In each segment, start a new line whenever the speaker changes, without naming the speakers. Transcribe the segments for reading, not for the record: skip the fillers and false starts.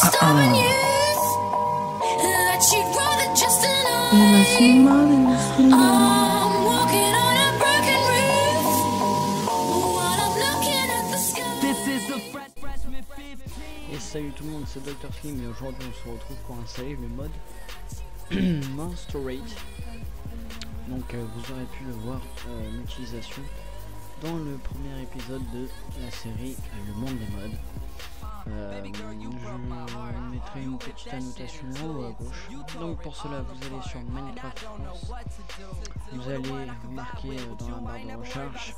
Et salut tout le monde, c'est Dr Slim et aujourd'hui on se retrouve pour installer le mode Monster Rage. Donc vous aurez pu le voir l'utilisation dans le premier épisode de la série Le Monde des modes. Je mettrai une petite annotation en haut à gauche. Donc pour cela vous allez sur Minecraft France. Vous allez marquer dans la barre de recherche,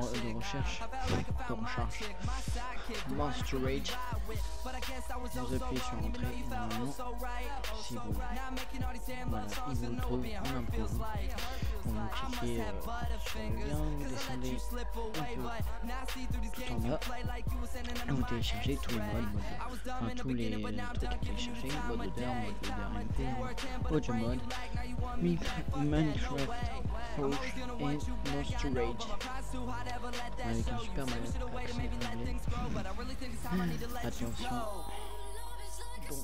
Monster Rage. Vous appuyez sur entrée normalement. Si vous voilà, il vous le trouve en impôt. Vous cliquez sur le lien, vous descendez un peu tout en bas et vous téléchargez tous les modes, enfin tous les trucs à télécharger, mode d'air, mode DRMP, audio mode, Minecraft Forge et Monster Rage avec un super accent anglais. Attention. Donc,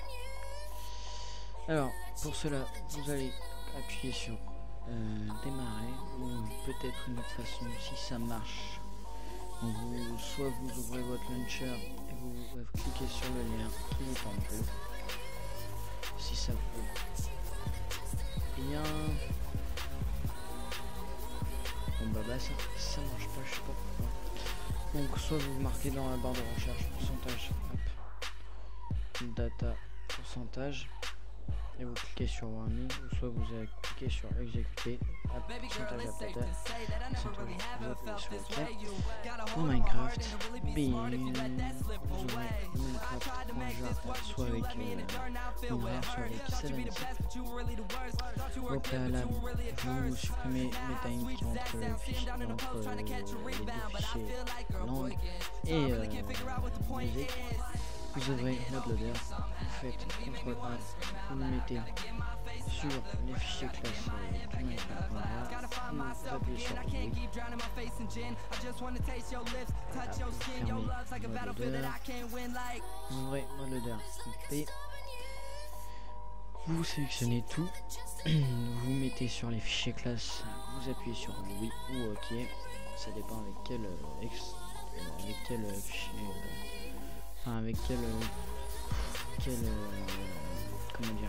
alors pour cela vous allez appuyer sur démarrer, ou peut-être une autre façon si ça marche. Donc soit vous ouvrez votre launcher et vous cliquez sur le lien qui est en bleu si ça vous bien. Bon bah ça marche pas, je sais pas pourquoi. Donc soit vous marquez dans la barre de recherche pourcentage, hop, data pourcentage, et vous cliquez sur warning, ou soit vous allez cliquer sur exécuter, pourcentage à data, vous appuyez sur OK. Pour Minecraft, bing, vous ouvrez Minecraft.jar, soit avec WinRAR, soit avec 7. Au préalable, vous supprimez MetaInc entre les deux fichiers langue et musique. Vous ouvrez ModLoader, vous faites CTRL A, vous le mettez sur les fichiers classe du Minecraft.jar, vous appuyez sur oui, vous ouvrez ModLoader P, vous sélectionnez tout, vous mettez sur les fichiers classe, vous appuyez sur oui ou OK, ça dépend avec quel fichier, enfin avec quel comment dire,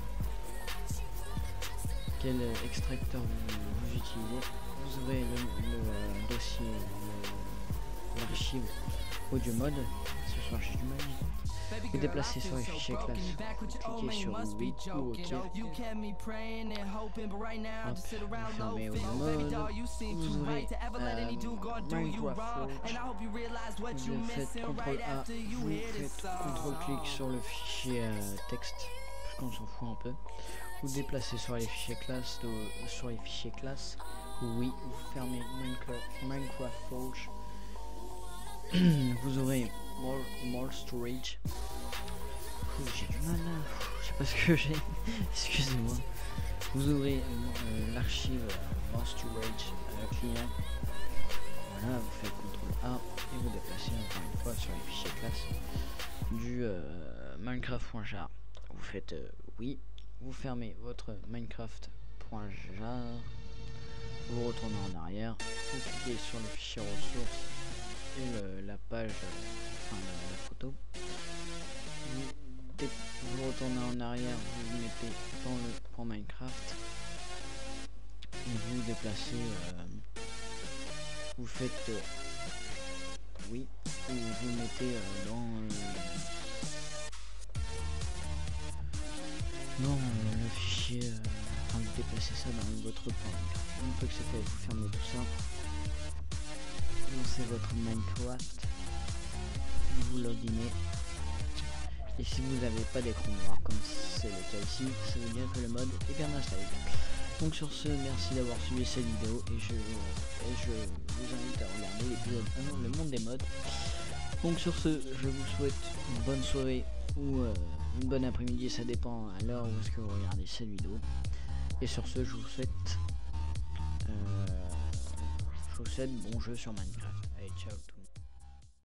quel extracteur vous utilisez. Vous ouvrez le dossier, l'archive audio mode, c'est sur l'archive du mode. Vous déplacez sur les fichiers classe, vous cliquez sur oui ou OK. Hop, vous fermez audio mode, vous ouvrez Minecraft Forge, vous faites CTRL A, vous faites CTRL clic sur le fichier texte, parce qu'on s'en fout un peu. Vous déplacez sur les fichiers classe, oui, vous fermez Minecraft Forge. Vous aurez Monster Rage. J'ai du mal là, je sais pas ce que j'ai, excusez-moi. Vous ouvrez l'archive Monster Rage client. Voilà, vous faites CTRL A et vous déplacez encore une fois sur les fichiers classe du Minecraft.jar. Vous faites oui, vous fermez votre Minecraft.jar, vous retournez en arrière, vous cliquez sur le fichier ressources et la page, enfin la photo, vous retournez en arrière, vous mettez dans le point Minecraft et vous déplacez, vous faites oui, ou vous mettez dans le fichier, enfin vous déplacez ça dans votre point. Une fois que c'est fait, vous fermez tout ça, vous lancez votre Minecraft, vous loginez, et si vous n'avez pas d'écran noir comme c'est le cas ici, ça veut dire que le mode est bien installé. Donc sur ce, merci d'avoir suivi cette vidéo et je vous invite à regarder l'épisode 1, le monde des modes. Donc sur ce, je vous souhaite une bonne soirée ou une bonne après-midi, ça dépend à l'heure où est-ce que vous regardez cette vidéo. Et sur ce, je vous souhaite bon jeu sur Minecraft.